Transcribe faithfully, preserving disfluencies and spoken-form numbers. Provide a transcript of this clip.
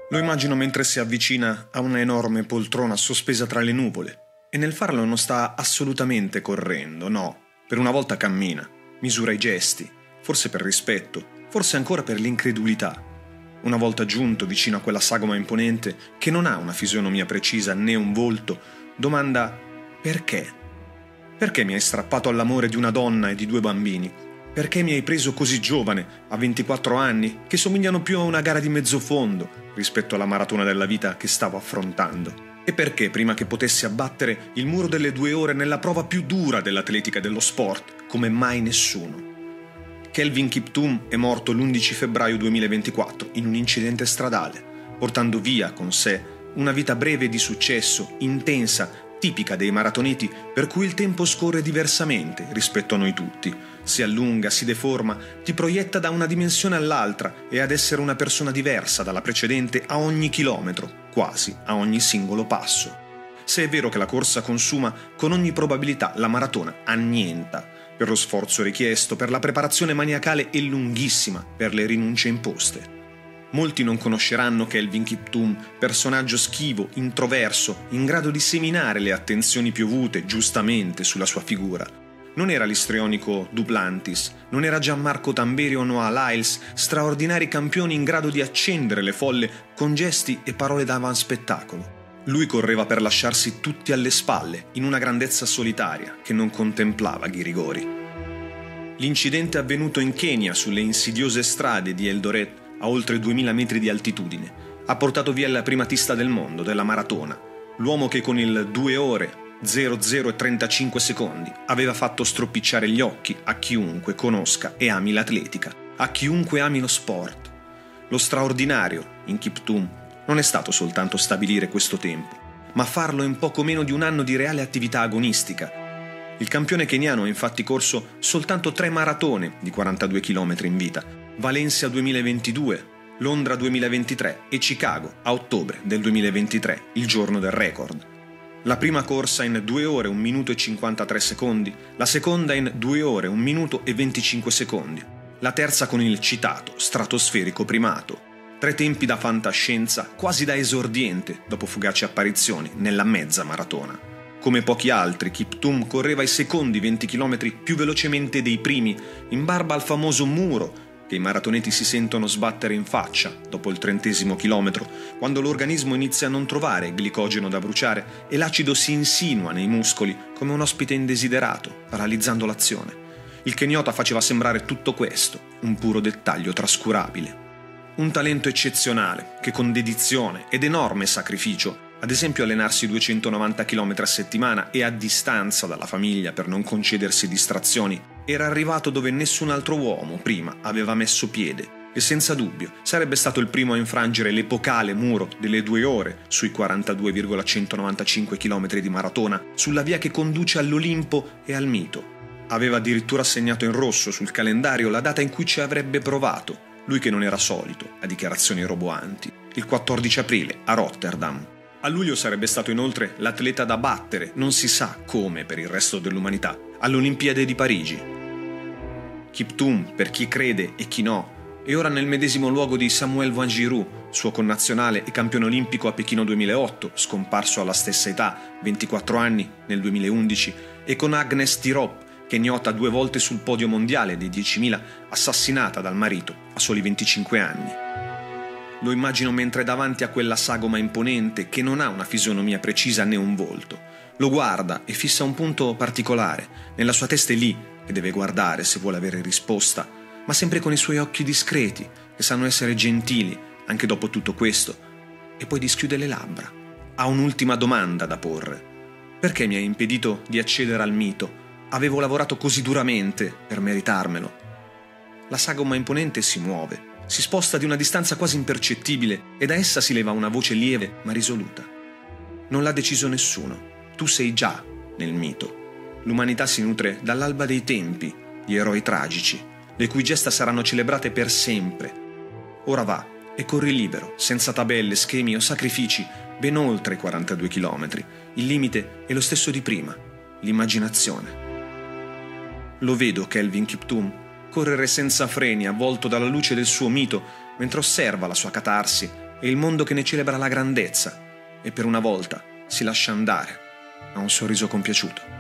Lo immagino mentre si avvicina a una enorme poltrona sospesa tra le nuvole e nel farlo non sta assolutamente correndo, no, per una volta cammina, misura i gesti, forse per rispetto, forse ancora per l'incredulità. Una volta giunto vicino a quella sagoma imponente che non ha una fisionomia precisa né un volto, domanda: perché? Perché mi hai strappato all'amore di una donna e di due bambini? Perché mi hai preso così giovane, a ventiquattro anni, che somigliano più a una gara di mezzo fondo rispetto alla maratona della vita che stavo affrontando? E perché, prima che potessi abbattere il muro delle due ore nella prova più dura dell'atletica e dello sport, come mai nessuno? Kelvin Kiptum è morto l'undici febbraio duemilaventiquattro in un incidente stradale, portando via con sé una vita breve di successo, intensa, tipica dei maratoneti, per cui il tempo scorre diversamente rispetto a noi tutti. Si allunga, si deforma, ti proietta da una dimensione all'altra e ad essere una persona diversa dalla precedente a ogni chilometro, quasi a ogni singolo passo. Se è vero che la corsa consuma, con ogni probabilità la maratona annienta, per lo sforzo richiesto, per la preparazione maniacale e lunghissima, per le rinunce imposte. Molti non conosceranno Kelvin Kiptum, personaggio schivo, introverso, in grado di seminare le attenzioni piovute, giustamente, sulla sua figura. Non era l'istrionico Duplantis, non era Gianmarco Tamberi o Noah Lyles, straordinari campioni in grado di accendere le folle con gesti e parole da avanspettacolo. Lui correva per lasciarsi tutti alle spalle, in una grandezza solitaria che non contemplava ghirigori. L'incidente avvenuto in Kenya, sulle insidiose strade di Eldoret, a oltre duemila metri di altitudine, ha portato via la primatista del mondo della maratona, l'uomo che con il due ore, zero zero e trentacinque secondi aveva fatto stropicciare gli occhi a chiunque conosca e ami l'atletica, a chiunque ami lo sport. Lo straordinario, in Kiptum, non è stato soltanto stabilire questo tempo, ma farlo in poco meno di un anno di reale attività agonistica. Il campione keniano ha infatti corso soltanto tre maratone di quarantadue chilometri in vita: Valencia duemilaventidue, Londra duemilaventitré e Chicago a ottobre del duemilaventitré, il giorno del record. La prima corsa in due ore, un minuto e cinquantatré secondi, la seconda in due ore, un minuto e venticinque secondi, la terza con il citato stratosferico primato. Tre tempi da fantascienza, quasi da esordiente, dopo fugaci apparizioni nella mezza maratona. Come pochi altri, Kiptum correva i secondi venti chilometri più velocemente dei primi, in barba al famoso muro che i maratoneti si sentono sbattere in faccia dopo il trentesimo chilometro, quando l'organismo inizia a non trovare glicogeno da bruciare e l'acido si insinua nei muscoli come un ospite indesiderato, paralizzando l'azione. Il keniota faceva sembrare tutto questo un puro dettaglio trascurabile. Un talento eccezionale che con dedizione ed enorme sacrificio, ad esempio allenarsi duecentonovanta chilometri a settimana e a distanza dalla famiglia per non concedersi distrazioni, era arrivato dove nessun altro uomo prima aveva messo piede e senza dubbio sarebbe stato il primo a infrangere l'epocale muro delle due ore sui quarantadue virgola centonovantacinque chilometri di maratona, sulla via che conduce all'Olimpo e al mito. Aveva addirittura segnato in rosso sul calendario la data in cui ci avrebbe provato, lui che non era solito a dichiarazioni roboanti, il quattordici aprile a Rotterdam. A luglio sarebbe stato inoltre l'atleta da battere, non si sa come per il resto dell'umanità, alle Olimpiadi di Parigi. Kiptum, per chi crede e chi no, è ora nel medesimo luogo di Samuel Wanjiru, suo connazionale e campione olimpico a Pechino duemilaotto, scomparso alla stessa età, ventiquattro anni, nel duemilaundici, e con Agnes Tirop, keniota due volte sul podio mondiale dei diecimila, assassinata dal marito a soli venticinque anni. Lo immagino mentre davanti a quella sagoma imponente che non ha una fisionomia precisa né un volto. Lo guarda e fissa un punto particolare. Nella sua testa è lì che deve guardare se vuole avere risposta, ma sempre con i suoi occhi discreti, che sanno essere gentili anche dopo tutto questo. E poi dischiude le labbra. Ha un'ultima domanda da porre. Perché mi hai impedito di accedere al mito? Avevo lavorato così duramente per meritarmelo. La sagoma imponente si muove. Si sposta di una distanza quasi impercettibile e da essa si leva una voce lieve ma risoluta. Non l'ha deciso nessuno. Tu sei già nel mito. L'umanità si nutre dall'alba dei tempi di eroi tragici, le cui gesta saranno celebrate per sempre. Ora va e corri libero, senza tabelle, schemi o sacrifici, ben oltre i quarantadue chilometri. Il limite è lo stesso di prima, l'immaginazione. Lo vedo, Kelvin Kiptum, correre senza freni, avvolto dalla luce del suo mito, mentre osserva la sua catarsi e il mondo che ne celebra la grandezza e per una volta si lascia andare a un sorriso compiaciuto.